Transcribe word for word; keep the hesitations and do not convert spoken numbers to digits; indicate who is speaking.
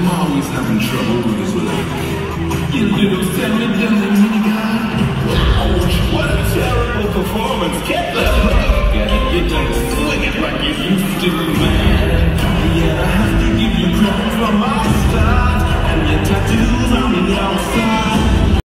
Speaker 1: I'm always having trouble with his leg. You little semi-dummy mini guy. Ouch, what a terrible performance. Get them!